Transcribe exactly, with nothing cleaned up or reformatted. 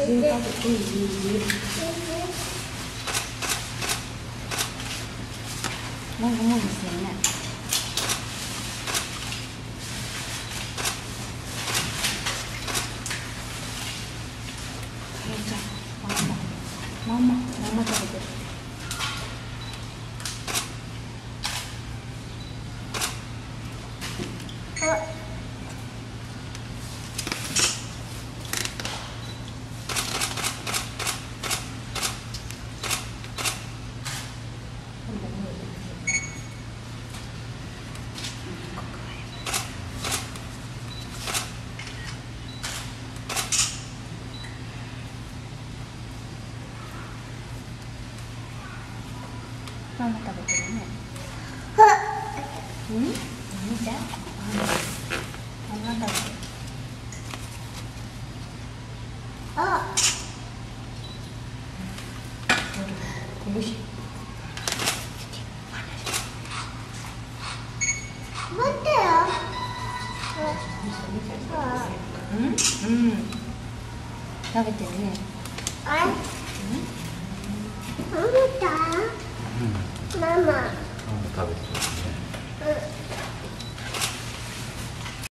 もぐもぐするね。ママ、ママ、ママ食べてる。ママ食べてるね。うん？見て。ママ食べてる。あ。よし。待ってよ。うん？うん。食べてるね。あれ？うん？食べた？ママ。ママ食べてる。